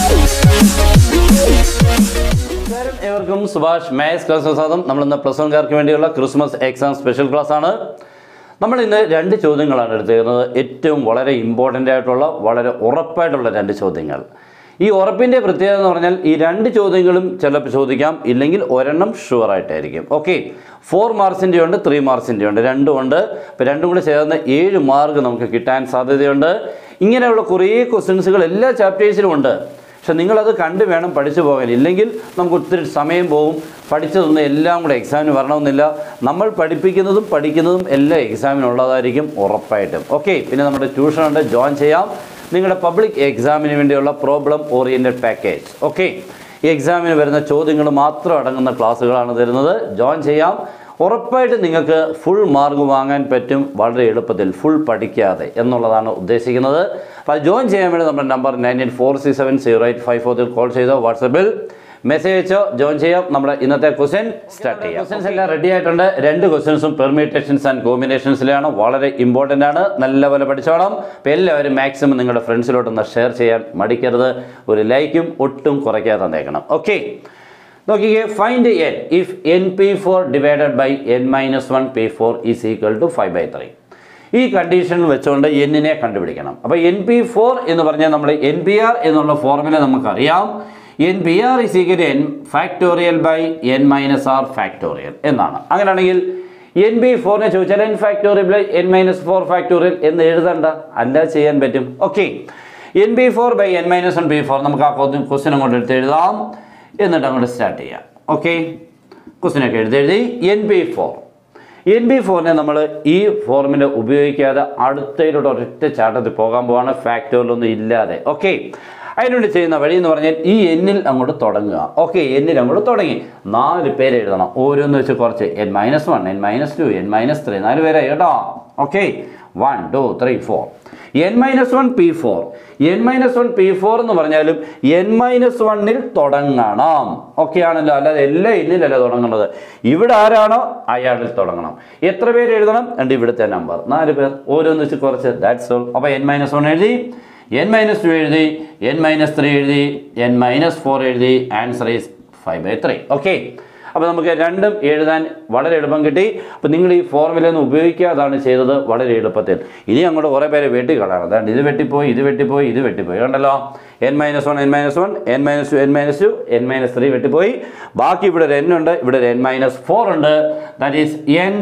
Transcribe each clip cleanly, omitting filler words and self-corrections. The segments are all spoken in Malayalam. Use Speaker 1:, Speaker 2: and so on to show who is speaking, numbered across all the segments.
Speaker 1: ഏവർക്കും സുഭാഷ് മാത്സ് ക്ലാസ് സ്വാഗതം. നമ്മളിന്ന് +1 കാർക്ക് വേണ്ടിയുള്ള ക്രിസ്മസ് എക്സാം സ്പെഷ്യൽ ക്ലാസ് ആണ്. നമ്മൾ ഇന്ന് 2 ചോദ്യങ്ങളാണ് എടുത്തിരുന്നത്. ഏറ്റവും വളരെ ഇമ്പോർട്ടൻ്റ് ആയിട്ടുള്ള വളരെ ഉറപ്പായിട്ടുള്ള 2 ചോദ്യങ്ങൾ. ഈ ഉറപ്പിൻ്റെ പ്രത്യേകത എന്ന് പറഞ്ഞാൽ ഈ 2 ചോദ്യങ്ങളും ചിലപ്പോൾ ചോദിക്കാം, ഇല്ലെങ്കിൽ ഒരെണ്ണം ഷുവറായിട്ടായിരിക്കും. ഓക്കെ, 4 മാർക്സിൻ്റെ ഉണ്ട്, 3 മാർക്സിൻ്റെ ഉണ്ട്, രണ്ടും ഉണ്ട്. അപ്പോൾ രണ്ടും കൂടെ ചേർന്ന് 7 മാർക്ക് നമുക്ക് കിട്ടാൻ സാധ്യതയുണ്ട്. ഇങ്ങനെയുള്ള കുറേ ക്വസ്റ്റ്യൻസുകൾ എല്ലാ ചാപ്റ്റേഴ്സിലും ഉണ്ട്. പക്ഷെ നിങ്ങളത് കണ്ട് വേണം പഠിച്ചു പോകാൻ, ഇല്ലെങ്കിൽ നമുക്ക് ഒത്തിരി സമയം പോകും. പഠിച്ചതൊന്നും എല്ലാം കൂടെ എക്സാമിന് വരണമെന്നില്ല. നമ്മൾ പഠിപ്പിക്കുന്നതും പഠിക്കുന്നതും എല്ലാം എക്സാമിനുള്ളതായിരിക്കും ഉറപ്പായിട്ടും. ഓക്കെ, പിന്നെ നമ്മുടെ ട്യൂഷനുണ്ട്, ജോയിൻ ചെയ്യാം. നിങ്ങളുടെ പബ്ലിക് എക്സാമിന് വേണ്ടിയുള്ള പ്രോബ്ലം ഓറിയൻറ്റഡ് പാക്കേജ്. ഓക്കെ, ഈ എക്സാമിന് വരുന്ന ചോദ്യങ്ങൾ മാത്രം അടങ്ങുന്ന ക്ലാസ്സുകളാണ് തരുന്നത്. ജോയിൻ ചെയ്യാം. ഉറപ്പായിട്ട് നിങ്ങൾക്ക് ഫുൾ മാർക്ക് വാങ്ങാൻ പറ്റും വളരെ എളുപ്പത്തിൽ, ഫുൾ പഠിക്കാതെ എന്നുള്ളതാണ് ഉദ്ദേശിക്കുന്നത്. അപ്പോൾ ജോയിൻ ചെയ്യാൻ വേണ്ടി നമ്മുടെ നമ്പർ 9846708540 കോൾ ചെയ്തോ, വാട്സപ്പിൽ മെസ്സേജ് അയച്ചോ, ജോയിൻ ചെയ്യാം. നമ്മുടെ ഇന്നത്തെ ക്വസ്റ്റ്യൻ സ്റ്റാർട്ട് ചെയ്യാം. ക്വസ്റ്റ്യൻസ് എല്ലാം റെഡി ആയിട്ടുണ്ട്. 2 ക്വസ്റ്റ്യൻസും പെർമ്യൂട്ടേഷൻസ് ആൻഡ് കോമ്പിനേഷൻസിലാണ്. വളരെ ഇമ്പോർട്ടൻ്റ് ആണ്, നല്ലപോലെ പഠിച്ചോണം. അപ്പോൾ എല്ലാവരും മാക്സിമം നിങ്ങളുടെ ഫ്രണ്ട്സിലോട്ടൊന്ന് ഷെയർ ചെയ്യാൻ മടിക്കരുത്. ഒരു ലൈക്കും ഒട്ടും കുറയ്ക്കാതെ തന്നേക്കണം. ഓക്കെ, നോക്കിക്കേ. Find n if np4 divided by n-1 p4 is equal to 5/3. ഈ കണ്ടീഷൻ വെച്ചുകൊണ്ട് n-നെ കണ്ടുപിടിക്കണം. അപ്പോൾ np4 എന്ന് പറഞ്ഞാൽ നമ്മൾ npr എന്നുള്ള ഫോർമുല നമുക്കറിയാം. npr is equal to n factorial by n-r factorial എന്നാണ്. അങ്ങനെയാണെങ്കിൽ np4നെ ചോദിച്ചാൽ n factorial by n-4 factorial എന്ന് എഴുതണ്ട, അല്ല ചെയ്യാൻ പറ്റും. Okay, np4 by n-1 p4 നമുക്ക് ആ ക്വസ്റ്റ്യൻ അങ്ങോട്ട് എടുത്ത് എഴുതാം. എന്നിട്ട് അങ്ങോട്ട് സ്റ്റാർട്ട് ചെയ്യാം. ഓക്കെ, ക്വസ്റ്റ്യനൊക്കെ എഴുതി np4നെ നമ്മൾ ഈ ഫോർമുല ഉപയോഗിക്കാതെ അടുത്തതിലൂടെ ഒരൊറ്റ ചാട്ടത്തിൽ പോകാൻ പോവാണ്, ഫാക്ടോറിയലൊന്നും ഇല്ലാതെ. ഓക്കെ, അതിനുവേണ്ടി ചെയ്യുന്ന വഴി എന്ന് പറഞ്ഞാൽ ഈ എന്നിൽ അങ്ങോട്ട് തുടങ്ങുക. ഓക്കെ, എന്നിൽ അങ്ങോട്ട് തുടങ്ങി 4 പേര് എഴുതണം, ഓരോന്ന് വെച്ച് കുറച്ച് n-1 n-2 n-3 4 പേരായി കേട്ടോ. Okay, 1 2 3 4 n-1 p4. n-1 p4 എന്ന് പറഞ്ഞാലും n-1ൽ തുടങ്ങണം. ഓക്കെ ആണല്ലോ, അല്ലാതെ എല്ലാ എന്നിലല്ല തുടങ്ങുന്നത്. ഇവിടെ ആരാണോ അയാളിൽ തുടങ്ങണം. എത്ര പേര് എഴുതണം? രണ്ട് ഇവിടുത്തെ നമ്പർ 4 പേർ, ഓരോന്ന് വെച്ച് കുറച്ച്, ദാറ്റ്സ് ഓൾ. അപ്പോൾ n-1 എഴുതി, n-2 എഴുതി, n-3 എഴുതി, n-4 എഴുതി. Answer is 5/3. ഓക്കെ, അപ്പോൾ നമുക്ക് രണ്ടും എഴുതാൻ വളരെ എളുപ്പം കിട്ടി. അപ്പോൾ നിങ്ങൾ ഈ ഫോർമുലയൊന്നും ഉപയോഗിക്കാതാണ് ചെയ്തത് വളരെ എളുപ്പത്തിൽ. ഇനി അങ്ങോട്ട് കുറേ പേര് വെട്ടിക്കളാണ്. അതാണ്ട് ഇത് വെട്ടിപ്പോയി, ഇത് വെട്ടിപ്പോയി, ഇത് വെട്ടിപ്പോയി, കണ്ടല്ലോ. n-1 n-1 n-2 n-2 n-3 വെട്ടിപ്പോയി. ബാക്കി ഇവിടെ ഒരു n ഉണ്ട്, ഇവിടെ ഒരു n-4 ഉണ്ട്. That is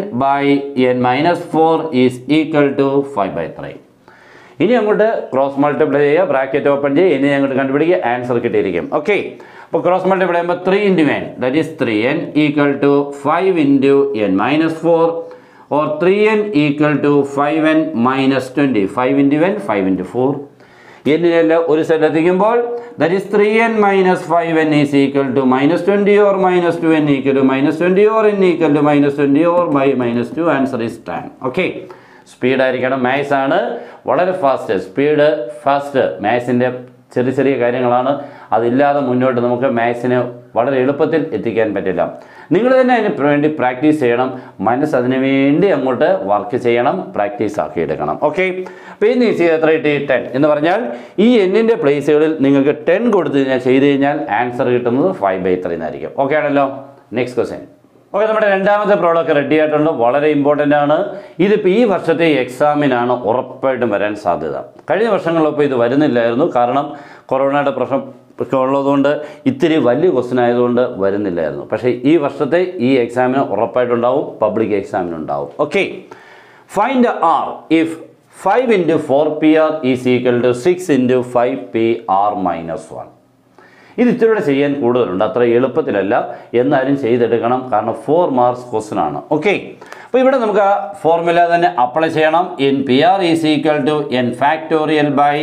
Speaker 1: n/n-4 is equal to 5/3. ഇനി അങ്ങോട്ട് ക്രോസ് മൾട്ടിപ്ലൈ ചെയ്യുക, ബ്രാക്കറ്റ് ഓപ്പൺ ചെയ്യുക, ഇനി അങ്ങോട്ട് കണ്ടുപിടിക്കുക, ആൻസർ കിട്ടിയിരിക്കും. ഓക്കെ, അപ്പോൾ ക്രോസ് മൾട്ടിപ്ലൈ ചെയ്യുമ്പോൾ 3 × n that is 3n equal to 5 × n-4 or 3n equal to 5n - 20. 5 × n 5 × 4. എന്നിനെല്ലാം ഒരു സൈഡിൽ എത്തിക്കുമ്പോൾ that is 3n - 5n is equal to -20 or -2n equal to -20 or n equal to -20 or -2. Answer is 10. Okay, സ്പീഡായിരിക്കണം, മാത്സ് ആണ്, വളരെ ഫാസ്റ്റ്. സ്പീഡ് ഫാസ്റ്റ് മാത്സിൻ്റെ ചെറിയ ചെറിയ കാര്യങ്ങളാണ്. അതില്ലാതെ മുന്നോട്ട് നമുക്ക് മാത്സിനെ വളരെ എളുപ്പത്തിൽ എത്തിക്കാൻ പറ്റില്ല. നിങ്ങൾ തന്നെ അതിന് വേണ്ടി പ്രാക്ടീസ് ചെയ്യണം, മനസ്സ് അതിനു വേണ്ടി അങ്ങോട്ട് വർക്ക് ചെയ്യണം, പ്രാക്ടീസ് ആക്കി എടുക്കണം. ഓക്കെ, അപ്പോൾ ഇന്ന് ഈസി എത്ര കിട്ടി? 10 എന്ന് പറഞ്ഞാൽ ഈ എന്നിൻ്റെ പ്ലേസുകളിൽ നിങ്ങൾക്ക് 10 കൊടുത്തു കഴിഞ്ഞാൽ ചെയ്ത് കഴിഞ്ഞാൽ ആൻസർ കിട്ടുന്നത് 5/3 എന്നായിരിക്കും. ഓക്കെ ആണല്ലോ. Next question. ഓക്കെ, നമ്മുടെ രണ്ടാമത്തെ പ്രോബ്ലമൊക്കെ റെഡി ആയിട്ടുണ്ട്. വളരെ ഇമ്പോർട്ടൻ്റ് ആണ്. ഇതിപ്പോൾ ഈ വർഷത്തെ എക്സാമിനാണ് ഉറപ്പായിട്ടും വരാൻ സാധ്യത. കഴിഞ്ഞ വർഷങ്ങളിലപ്പോൾ ഇത് വരുന്നില്ലായിരുന്നു, കാരണം കൊറോണയുടെ പ്രശ്നം ഒക്കെ ഉള്ളതുകൊണ്ട് ഇത്തിരി വലിയ ക്വസ്റ്റ്യൻ ആയതുകൊണ്ട് വരുന്നില്ലായിരുന്നു. പക്ഷേ ഈ വർഷത്തെ ഈ എക്സാമിന് ഉറപ്പായിട്ടുണ്ടാവും, പബ്ലിക് എക്സാമിനുണ്ടാവും. Okay, find r if 5 × 4pr is equal to 6 × 5pr - 1. ഇത് ഇത്തിരി ചെയ്യാൻ കൂടുതലുണ്ട്, അത്ര എളുപ്പത്തിലല്ല, എന്നാലും ചെയ്തെടുക്കണം, കാരണം 4 മാർക്സ് ക്വസ്റ്റ്യൻ ആണ്. ഓക്കെ, അപ്പോൾ ഇവിടെ നമുക്ക് ആ ഫോർമുല തന്നെ അപ്ലൈ ചെയ്യണം. npr is equal to n factorial by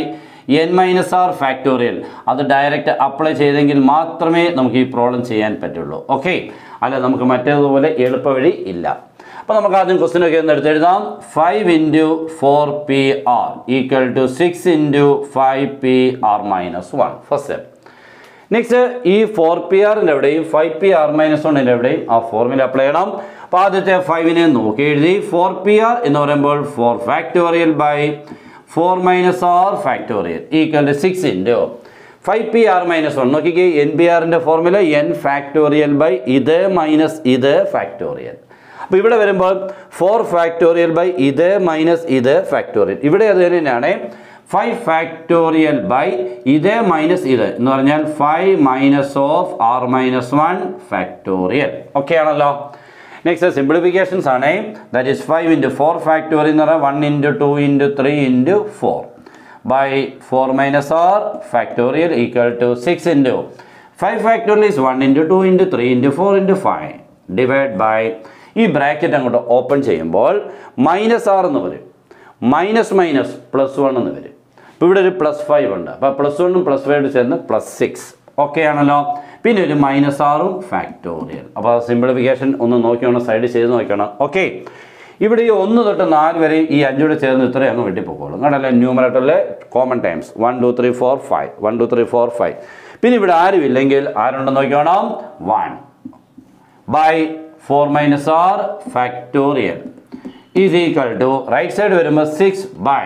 Speaker 1: n-r factorial. അത് ഡയറക്റ്റ് അപ്ലൈ ചെയ്തെങ്കിൽ മാത്രമേ നമുക്ക് ഈ പ്രോബ്ലം ചെയ്യാൻ പറ്റുള്ളൂ. ഓക്കെ, അല്ല നമുക്ക് മറ്റേതുപോലെ എളുപ്പ വഴി ഇല്ല. അപ്പോൾ നമുക്ക് ആദ്യം ക്വസ്റ്റ്യനൊക്കെ ഒന്ന് എടുത്തെഴുതാം. 5 × 4pr equal to 6 × 5pr - 1. First step. Next, ഈ 4pr-ൻ്റെ എവിടെയും 5pr - 1 ആ ഫോർമുല അപ്ലൈ ചെയ്യണം. അപ്പോൾ ആദ്യത്തെ 5നെ നോക്കി എഴുതി. 4pr എന്ന് പറയുമ്പോൾ 4 factorial by 4 - r factorial equal to 6 × 5pr minus 1 നോക്കിക്കേ NPRൻ്റെ ഫോർമുല n ഫാക്ടോറിയൽ ബൈ ഇത് മൈനസ് ഇത് ഫാക്ടോറിയൽ. അപ്പോൾ ഇവിടെ വരുമ്പോൾ 4 ഫാക്ടോറിയൽ ബൈ ഇത് മൈനസ് ഇത് ഫാക്ടോറിയൽ. ഇവിടെ അത് തന്നെയാണ് 5 ഫാക്ടോറിയൽ ബൈ ഇത് മൈനസ് ഇത് എന്ന് പറഞ്ഞാൽ 5 minus of r minus 1 factorial. Okay ആണല്ലോ. നെക്സ്റ്റ് സിംപ്ലിഫിക്കേഷൻസ് ആണ്. ദാറ്റ് ഈസ് 5 into 4 ഫാക്ടോറിയൽ എന്ന് പറഞ്ഞാൽ 1 into 2 into 3 into 4 by 4 minus r factorial equal to 6 into 5 factorial is 1 into 2 into 3 into 4 into 5 divide by ഈ ബ്രാക്കറ്റ് അങ്ങോട്ട് ഓപ്പൺ ചെയ്യുമ്പോൾ മൈനസ് ആർ എന്ന് വരും, മൈനസ് മൈനസ് പ്ലസ് 1 എന്ന് വരും. അപ്പോൾ ഇവിടെ ഒരു +5 ഉണ്ട്. അപ്പോൾ +1ഉം +5 ചേർന്ന് +6. ഓക്കെ ആണല്ലോ. പിന്നെ ഒരു മൈനസ് ആറും ഫാക്ടോറിയൽ. അപ്പോൾ സിംപ്ലിഫിക്കേഷൻ ഒന്ന് നോക്കിയോണം, സൈഡ് ചെയ്ത് നോക്കണം. ഓക്കെ, ഇവിടെ ഈ 1 തൊട്ട് 4 വരെ ഈ 5 കൂടെ ചേർന്ന് ഇത്രയും അങ്ങ് വെട്ടിപ്പോക്കോളും. കണ്ടല്ലേ, ന്യൂമറേറ്ററിലെ കോമൺ ടൈംസ് 1 2 3 4 5 1 2 3 4 5. പിന്നെ ഇവിടെ ആരും ഇല്ലെങ്കിൽ ആരുണ്ടെന്ന് നോക്കിയോണം, 1 by 4 minus r factorial is equal to right side വരുമ്പോൾ 6 by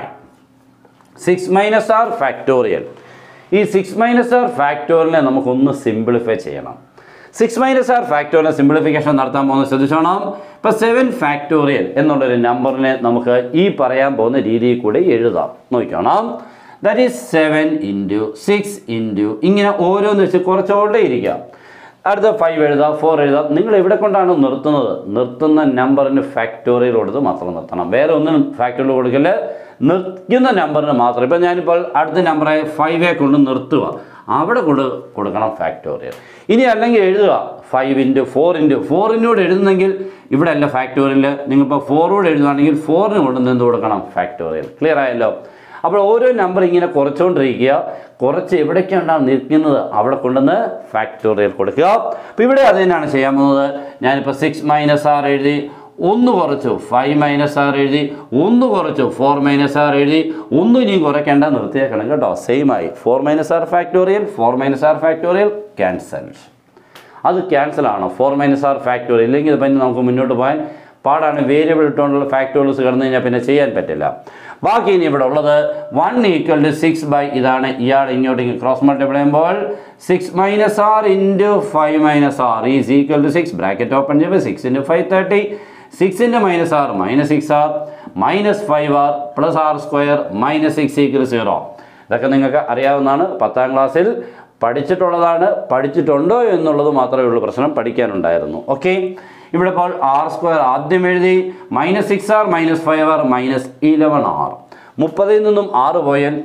Speaker 1: 6 minus r factorial. ഈ 6 minus r factorialനെ നമുക്കൊന്ന് സിംപ്ലിഫൈ ചെയ്യണം. 6 minus r factorial സിംപ്ലിഫിക്കേഷൻ നടത്താൻ പോകുന്നത് ശ്രദ്ധിച്ചോണം. ഇപ്പോൾ 7 ഫാക്ടോറിയൽ എന്നുള്ളൊരു നമ്പറിനെ നമുക്ക് ഈ പറയാൻ പോകുന്ന രീതിയിൽ കൂടെ എഴുതാം. നോക്കണം, ദാറ്റ് ഈസ് 7 into 6 into ഇങ്ങനെ ഓരോന്ന് വെച്ച് കുറച്ചുകൊണ്ടേ ഇരിക്കാം. അടുത്ത 5 എഴുതാം, 4 എഴുതാം. നിങ്ങൾ എവിടെ കൊണ്ടാണ് നിർത്തുന്നത്? നിർത്തുന്ന നമ്പറിന് ഫാക്ടോറിയൽ കൊടുത്ത് മാത്രം നിർത്തണം. വേറെ ഒന്നിനും ഫാക്ടോറിയൽ കൊടുക്കല്, നിർത്തുന്ന നമ്പറിന് മാത്രം. ഇപ്പം ഞാനിപ്പോൾ അടുത്ത നമ്പറായ 5 കൊണ്ട് നിർത്തുക, അവിടെ കൊടുക്കണം ഫാക്ടോറിയൽ. ഇനി അല്ലെങ്കിൽ എഴുതുക 5 into 4 into 4 എഴുതുന്നെങ്കിൽ ഇവിടെ അല്ല ഫാക്ടോറിയൽ. നിങ്ങളിപ്പോൾ 4 എഴുതുകയാണെങ്കിൽ 4 കൊണ്ട് എന്ത് കൊടുക്കണം? ഫാക്ടോറിയൽ. ക്ലിയർ ആയല്ലോ. അപ്പോൾ ഓരോ നമ്പർ ഇങ്ങനെ കുറച്ചുകൊണ്ടിരിക്കുക, കുറച്ച് എവിടേക്കാണ് നിൽക്കുന്നത് അവിടെ കൊണ്ടുവന്ന് ഫാക്ടോറിയൽ കൊടുക്കുക. അപ്പോൾ ഇവിടെ അത് തന്നെയാണ് ചെയ്യാൻ പോകുന്നത്. ഞാനിപ്പോൾ 6 minus r എഴുതി, 1 കുറച്ചു 5 minus r എഴുതി, 1 കുറച്ചു 4 minus r എഴുതി, 1 ഇനിയും കുറയ്ക്കേണ്ട, നിർത്തിയേക്കണം കേട്ടോ. സെയിം ആയി 4 minus r factorial 4 minus r factorial cancel. അത് ക്യാൻസലാണ് 4 minus r ഫാക്ടോറിയൽ. ഇല്ലെങ്കിൽ പിന്നെ നമുക്ക് മുന്നോട്ട് പോകാൻ പാടാണ്. വേരിയബിൾ ഇട്ടുകൊണ്ടുള്ള ഫാക്ടോറിയൽസ് കിടന്നു കഴിഞ്ഞാൽ പിന്നെ ചെയ്യാൻ പറ്റില്ല. ബാക്കി ഇനി ഇവിടെ ഉള്ളത് 1 equal to 6 by ഇതാണ്. ഇയാൾ ഇങ്ങോട്ട് ക്രോസ് മൾട്ടിപ്ലൈ ചെയ്യുമ്പോൾ 6 minus r into 5 minus r is equal to 6. Bracket open ചെയ്യുമ്പോൾ 6 into 5 30. 6 into minus r minus 6r minus 5r plus r square minus 6 equals 0. ഇതൊക്കെ നിങ്ങൾക്ക് അറിയാവുന്നതാണ്, 10ാം ക്ലാസ്സിൽ പഠിച്ചിട്ടുള്ളതാണ്. പഠിച്ചിട്ടുണ്ടോ എന്നുള്ളത് മാത്രമേ ഉള്ളൂ പ്രശ്നം, പഠിക്കാനുണ്ടായിരുന്നു. ഓക്കെ, ഇവിടെ ഇപ്പോൾ ആർ സ്ക്വയർ ആദ്യം എഴുതി, -6r minus 5r minus 11r. 30ൽ നിന്നും 6 പോയാൽ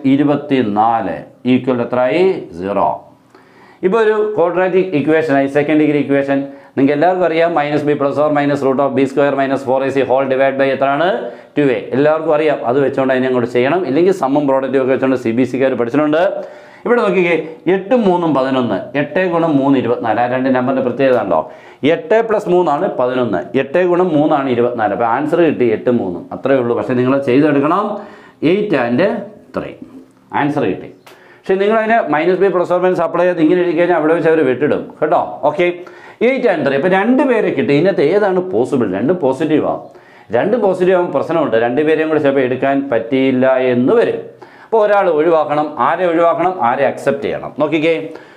Speaker 1: 24 ഈക്വൽ എത്രയായി? 0. ഇപ്പോൾ ഒരു ക്വാഡ്രാറ്റിക് ഇക്വേഷനായി, സെക്കൻഡ് ഡിഗ്രി ഇക്വേഷൻ. നിങ്ങൾക്ക് എല്ലാവർക്കും അറിയാം, -b + or - √b² - 4ac whole divide by എത്രയാണ്? 2a. എല്ലാവർക്കും അറിയാം. അത് വെച്ചുകൊണ്ട് അതിനെ അങ്ങോട്ട് ചെയ്യണം. ഇല്ലെങ്കിൽ സമ്മും പ്രോഡക്റ്റും ഒക്കെ വെച്ചുകൊണ്ട് CBCക്കാർ പഠിച്ചിട്ടുണ്ട്. ഇവിടെ നോക്കിക്കേ, 8 3 11. 8 × 3 24. ആ രണ്ട് നമ്പറിൻ്റെ പ്രത്യേകത ഉണ്ടോ? 8 + 3 ആണ് 11. 8 × 3 ആണ് 24. അപ്പോൾ ആൻസർ കിട്ടി 8 3. അത്രയേ ഉള്ളൂ. പക്ഷേ നിങ്ങൾ ചെയ്തെടുക്കണം 8 and 3. ആൻസർ കിട്ടി. പക്ഷേ നിങ്ങളതിനെ -b + or - അപ്ലൈ ചെയ്ത് ഇങ്ങനെ എഴുതി കഴിഞ്ഞാൽ അവിടെ വെച്ച് അവർ വിട്ടിടും കേട്ടോ. ഓക്കെ, 8 and 3. അപ്പോൾ 2 പേരെ കിട്ടി. ഇതിനകത്ത് ഏതാണ് പോസിബിൾ? 2 പോസിറ്റീവാണ്. 2 പോസിറ്റീവ് ആകുമ്പോൾ പ്രശ്നമുണ്ട്. 2 പേരെയും കൂടെ ചിലപ്പോൾ എടുക്കാൻ പറ്റിയില്ല എന്ന് വരും. അപ്പോൾ ഒരാൾ ഒഴിവാക്കണം. ആരെ ഒഴിവാക്കണം? ആരെ അക്സെപ്റ്റ് ചെയ്യണം? നോക്കിക്കേ,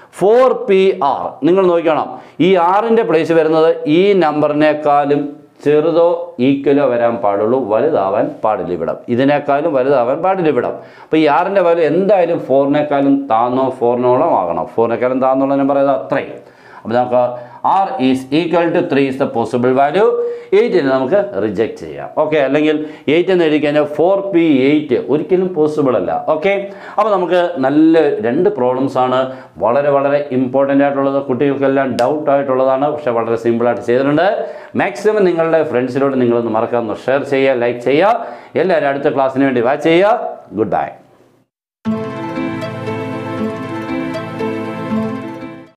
Speaker 1: 4pr. നിങ്ങൾ നോക്കണം, ഈ ആറിൻ്റെ പ്ലേസ് വരുന്നത് ഈ നമ്പറിനേക്കാളും ചെറുതോ ഈക്വലോ വരാൻ പാടുള്ളൂ, വലുതാവാൻ പാടില്ല ഇവിടം. ഇതിനേക്കാളും വലുതാവാൻ പാടില്ല ഇവിടം. അപ്പോൾ ഈ ആറിൻ്റെ വാല്യൂ എന്തായാലും 4നേക്കാളും താന്നോ 4നോളം ആകണം. 4നേക്കാളും താന്നുള്ള നമ്പർ ഏതാ? അത്രയും. അപ്പോൾ നമുക്ക് r is equal to 3 is the possible value. 8നെ നമുക്ക് റിജക്റ്റ് ചെയ്യാം. ഓക്കെ, അല്ലെങ്കിൽ 8 എന്ന് എഴുതി കഴിഞ്ഞാൽ 4p8 ഒരിക്കലും പോസിബിൾ അല്ല. ഓക്കെ, അപ്പോൾ നമുക്ക് നല്ല 2 പ്രോബ്ലംസ് ആണ്. വളരെ വളരെ ഇമ്പോർട്ടൻ്റ് ആയിട്ടുള്ളത്, കുട്ടികൾക്കെല്ലാം ഡൗട്ട് ആയിട്ടുള്ളതാണ്. പക്ഷേ വളരെ സിമ്പിളായിട്ട് ചെയ്തിട്ടുണ്ട്. മാക്സിമം നിങ്ങളുടെ ഫ്രണ്ട്സിനോട് നിങ്ങളൊന്ന് മറക്കാമെന്ന് ഷെയർ ചെയ്യുക, ലൈക്ക് ചെയ്യുക. എല്ലാവരും അടുത്ത ക്ലാസ്സിന് വേണ്ടി വാച്ച് ചെയ്യുക. Good by.